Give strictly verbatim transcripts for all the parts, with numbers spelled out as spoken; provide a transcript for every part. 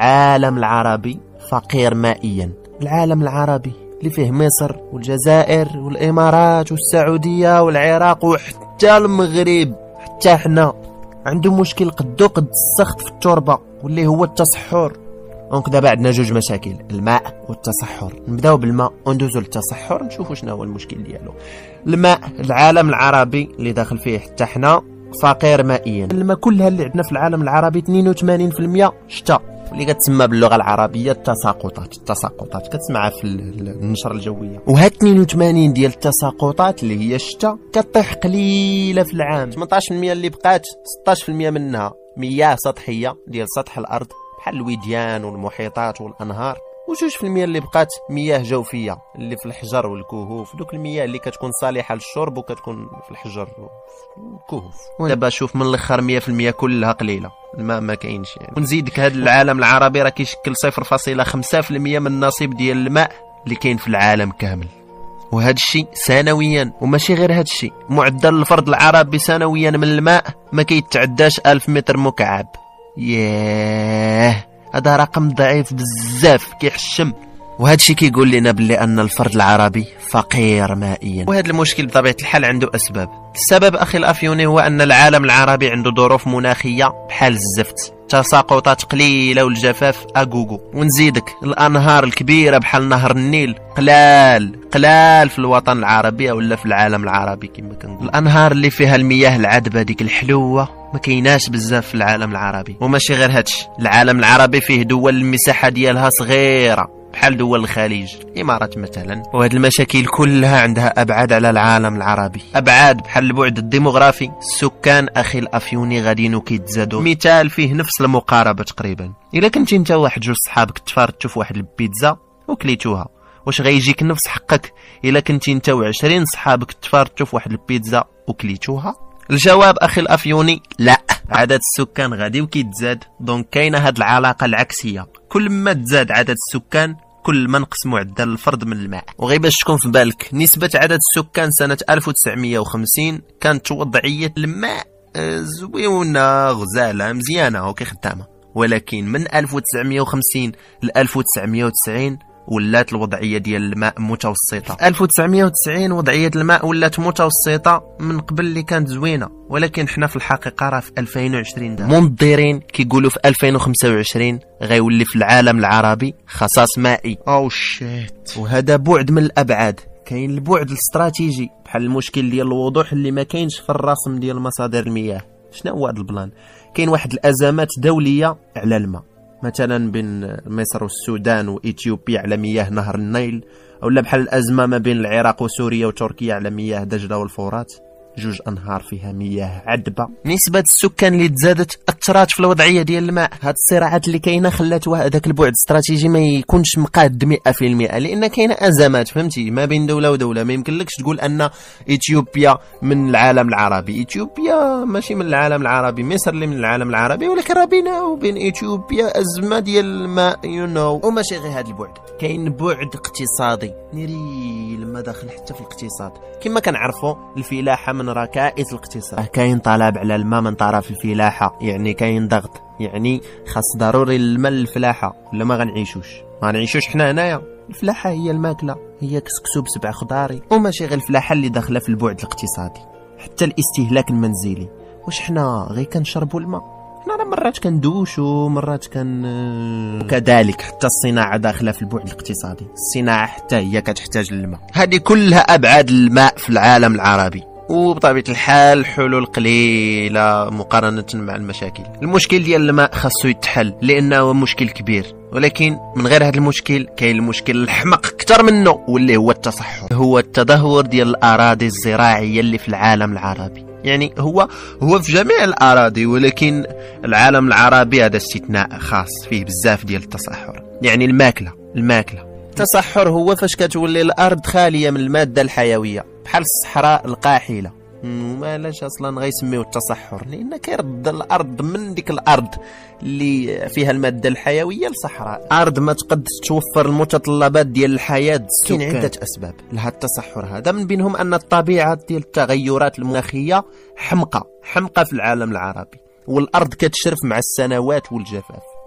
العالم العربي فقير مائيا. العالم العربي اللي فيه مصر والجزائر والإمارات والسعودية والعراق وحتى المغرب حتى حنا عنده مشكل قدو قد السخط في التربة واللي هو التصحر. دونك دابا عندنا جوج مشاكل، الماء والتصحر. نبداو بالماء وندوزو للتصحر نشوفوا شنو هو المشكل ديالو. الماء، العالم العربي اللي داخل فيه حتى حنا فقير مائيا. الماء كلها اللي عندنا في العالم العربي اثنين وثمانين بالمئة شتاء، اللي كتسمى باللغه العربيه التساقطات. التساقطات كتسمعها في النشره الجويه، وهاد اثنين وثمانين ديال التساقطات اللي هي الشتاء كطيح قليله في العام. ثمنطاش بالمئة اللي بقات ستطاش بالمئة منها مياه سطحيه ديال سطح الارض بحال الوديان والمحيطات والانهار، وجوج في المية اللي بقات مياه جوفيه اللي في الحجر والكهوف، دوك المياه اللي كتكون صالحه للشرب وكتكون في الحجر والكهوف. دابا شوف من الاخر مية في المية كلها قليله، الماء ما كاينش يعني. ونزيدك هذا العالم العربي راه كيشكل صفر فاصلة خمسة في المية من النصيب ديال الماء اللي كاين في العالم كامل، وهذا الشيء سنويا. وماشي غير هذا الشيء، معدل الفرد العربي سنويا من الماء ما كيتعداش ألف متر مكعب. ياه، هذا رقم ضعيف بزاف كيحشم. وهذا الشيء كيقول لنا باللي ان الفرد العربي فقير مائيا. وهذا المشكل بطبيعه الحال عنده اسباب. السبب اخي الافيوني هو ان العالم العربي عنده ظروف مناخيه بحال الزفت، تساقطات قليله والجفاف اغوغو. ونزيدك الانهار الكبيره بحال نهر النيل قلال قلال في الوطن العربي ولا في العالم العربي كما كنقول. الانهار اللي فيها المياه العذبه ديك الحلوه ما كايناش بزاف في العالم العربي. وماشي غير هادشي، العالم العربي فيه دول المساحه ديالها صغيره بحال دول الخليج، الامارات مثلا. وهاد المشاكل كلها عندها ابعاد على العالم العربي، ابعاد بحال البعد الديموغرافي. السكان اخي الافيوني غاديين وكيتزادوا، مثال فيه نفس المقاربه تقريبا. الا كنتي انت واحد جوج صحابك تفارطوا في واحد البيتزا وكليتوها، واش غيجيك نفس حقك الا كنتي انت وعشرين صحابك تفارطوا في واحد البيتزا وكليتوها؟ الجواب اخي الافيوني لا. عدد السكان غادي وكيتزاد، دونك كاينه هاد العلاقه العكسيه، كل ما تزاد عدد السكان كل ما نقص معدل الفرد من الماء. وغير باش تكون في بالك، نسبه عدد السكان سنه ألف وتسعمية وخمسين كانت وضعيه الماء زويونه غزاله مزيانه وكي خدامه، ولكن من ألف وتسعمية وخمسين ل ألف وتسعمية وتسعين ولات الوضعيه ديال الماء متوسطه. ألف وتسعمية وتسعين وضعيه الماء ولات متوسطه، من قبل اللي كانت زوينه، ولكن حنا في الحقيقه راه في ألفين وعشرين دابا. منظرين كيقولوا في ألفين وخمسة وعشرين غيولي في العالم العربي خصاص مائي. او شيت. وهذا بعد من الابعاد. كاين البعد الاستراتيجي بحال المشكل ديال الوضوح اللي ما كاينش في الرسم ديال مصادر المياه. شنو هو هذا البلان؟ كاين واحد الازمات دوليه على الماء، مثلا بين مصر والسودان واثيوبيا على مياه نهر النيل، اولا بحال الازمه ما بين العراق وسوريا وتركيا على مياه دجله والفرات، جوج انهار فيها مياه عذبه. نسبه السكان اللي تزادت اثرت في الوضعيه ديال الماء. هاد الصراعات اللي كاينه خلات هذاك البعد الاستراتيجي ما يكونش مقاد مئة في المئة، لان كاينه ازمات فهمتي ما بين دوله ودوله. ما يمكنلكش تقول ان اثيوبيا من العالم العربي، اثيوبيا ماشي من العالم العربي، مصر اللي من العالم العربي، ولكن راه بينها وبين اثيوبيا ازمه ديال الماء يو نو. وماشي غير هذا البعد، كاين بعد اقتصادي نيري لما داخل حتى في الاقتصاد. كما كنعرفوا الفلاحه من ركائز الاقتصاد، كاين طلب على الماء من طرف الفلاحه، يعني كاين ضغط، يعني خاص ضروري الماء للفلاحه ولا ما غنعيشوش ما غنعيشوش حنا هنايا. الفلاحه هي الماكله، هي كسكسو بسبع خضاري. وماشي غير الفلاحه اللي داخله في البعد الاقتصادي، حتى الاستهلاك المنزلي. واش حنا غير كنشربوا الماء؟ حنا راه مرات كندوشو مرات كان. وكذلك حتى الصناعه داخله في البعد الاقتصادي، الصناعه حتى هي كتحتاج للماء. هذه كلها ابعاد الماء في العالم العربي، وبطبيعه الحال حلول قليله مقارنه مع المشاكل. المشكل ديال الماء خاصو يتحل لانه مشكل كبير، ولكن من غير هذا المشكل كاين المشكل الحمق اكثر منه واللي هو التصحر، هو التدهور ديال الاراضي الزراعيه اللي في العالم العربي. يعني هو هو في جميع الاراضي، ولكن العالم العربي هذا استثناء خاص فيه بزاف ديال التصحر. يعني الماكله الماكله التصحر هو فاش كتولي الارض خاليه من الماده الحيويه بحال الصحراء القاحله. ومالاش اصلا غيسميوه التصحر؟ لان كيرد الارض من ديك الارض اللي فيها الماده الحيويه لصحراء، ارض ما تقدش توفر المتطلبات ديال الحياه. كاين عده اسباب لهذا التصحر هذا، من بينهم ان الطبيعه ديال التغيرات المناخيه حمقى حمقى في العالم العربي، والارض كتشرف مع السنوات والجفاف.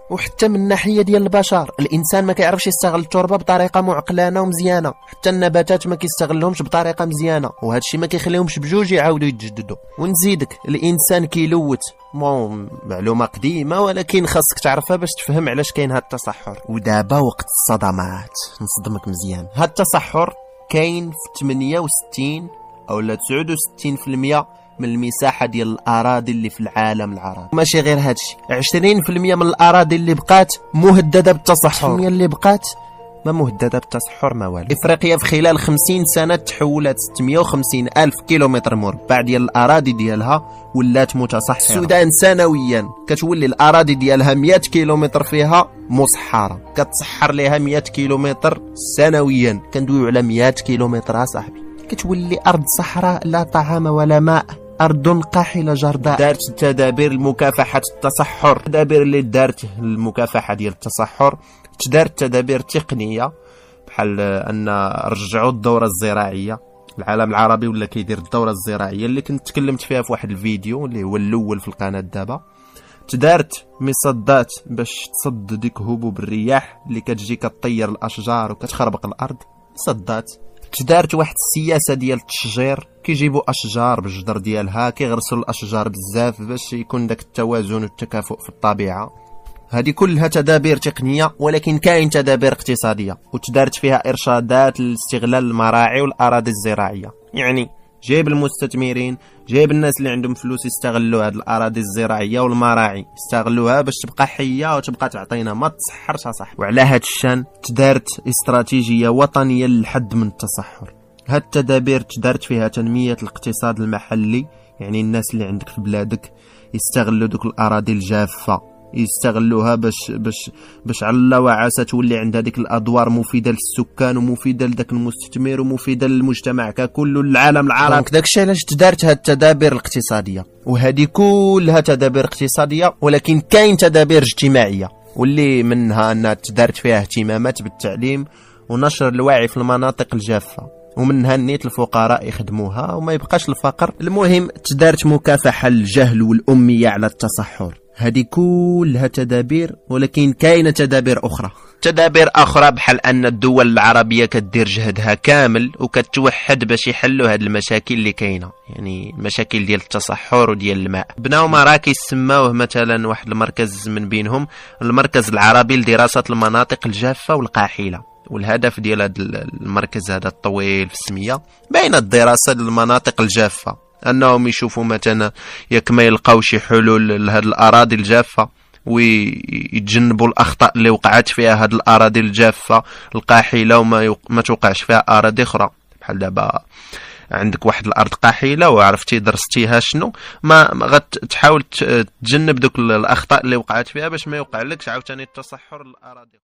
وحتى من الناحيه ديال البشر الانسان ما كيعرفش يستغل التربه بطريقه معقلانه ومزيانه، حتى النباتات ما كيستغلهمش بطريقه مزيانه، وهذا الشيء ما كيخليهمش بجوج يعاودوا يتجددوا. ونزيدك الانسان كيلوت مو معلومه قديمه ولكن خاصك تعرفها باش تفهم علاش كاين هذا التصحر. ودابا وقت الصدمات نصدمك مزيان. هذا التصحر كاين في ثمانية وستين او لا تسعة وستين بالمئة من المساحه ديال الاراضي اللي في العالم العربي. ماشي غير هادشي، عشرين بالمئة من الاراضي اللي بقات مهدده بالتصحر، اللي بقات ما مهدده بالتصحر ما والو. افريقيا في خلال خمسين سنه تحولت ستمية وخمسين الف كيلومتر مربع ديال الاراضي ديالها ولات متصحره. السودان سنويا كتولي الاراضي ديالها مئة كيلومتر فيها مصحره، كتصحر ليها مئة كيلومتر سنويا، كندويو على مئة كيلومتر اصاحبي. كتولي ارض صحراء لا طعام ولا ماء، أرض قاحلة جرداء. دارت تدابير لمكافحة التصحر، التدابير اللي دارت المكافحة ديال التصحر تدارت تدابير تقنية بحال أن رجعوا الدورة الزراعية. العالم العربي ولا كيدير الدورة الزراعية اللي كنت تكلمت فيها في واحد الفيديو اللي هو الأول في القناة دابا. تدارت مصدات باش تصد ديك هبوب الرياح اللي كتجي كتطير الأشجار وكتخربق الأرض، مصدات. تدارت واحد السياسه ديال التشجير، كيجيبوا اشجار بالجدر ديالها كيغرسوا الاشجار بزاف باش يكون داك التوازن والتكافؤ في الطبيعه. هذه كلها تدابير تقنيه، ولكن كاين تدابير اقتصاديه وتدارت فيها ارشادات لاستغلال المراعي والاراضي الزراعيه. يعني جايب المستثمرين، جايب الناس اللي عندهم فلوس يستغلوا هذه الاراضي الزراعيه والمراعي، يستغلوها باش تبقى حيه وتبقى تعطينا ما تصحرش صح. وعلى هذا الشان تدارت استراتيجيه وطنيه للحد من التصحر. هاد التدابير تدارت فيها تنميه الاقتصاد المحلي، يعني الناس اللي عندك في بلادك يستغلوا دوك الاراضي الجافه، يستغلوها باش باش باش على الله وعسى تولي عندها ديك الادوار مفيده للسكان ومفيده لذاك المستثمر ومفيده للمجتمع ككل والعالم العربي. داكشي علاش تدارت هاد التدابير الاقتصاديه، وهذه كلها تدابير اقتصاديه، ولكن كاين تدابير اجتماعيه واللي منها انها تدارت فيها اهتمامات بالتعليم ونشر الوعي في المناطق الجافه، ومنها نيت الفقراء يخدموها وما يبقاش الفقر. المهم تدارت مكافحه الجهل والاميه على التصحر. هذه كلها تدابير، ولكن كاينه تدابير اخرى تدابير اخرى بحال ان الدول العربيه كدير جهدها كامل وكتوحد باش يحلوا هاد المشاكل اللي كاينه، يعني المشاكل ديال التصحر وديال الماء. بناو مراكز سماوه مثلا واحد المركز من بينهم المركز العربي لدراسه المناطق الجافه والقاحله، والهدف ديال هذا المركز هذا الطويل في السميه بين الدراسه للمناطق الجافه، انهم يشوفوا مثلا ياك ما يلقاو شي حلول لهذه الاراضي الجافه ويتجنبوا الاخطاء اللي وقعت فيها هذه الاراضي الجافه القاحله وما يق... ما توقعش فيها اراضي اخرى. بحال دابا عندك واحد الارض قاحله وعرفتي درستيها شنو، ما غتحاول تجنب دوك الاخطاء اللي وقعت فيها باش ما يوقع لكش عاوتاني التصحر الاراضي.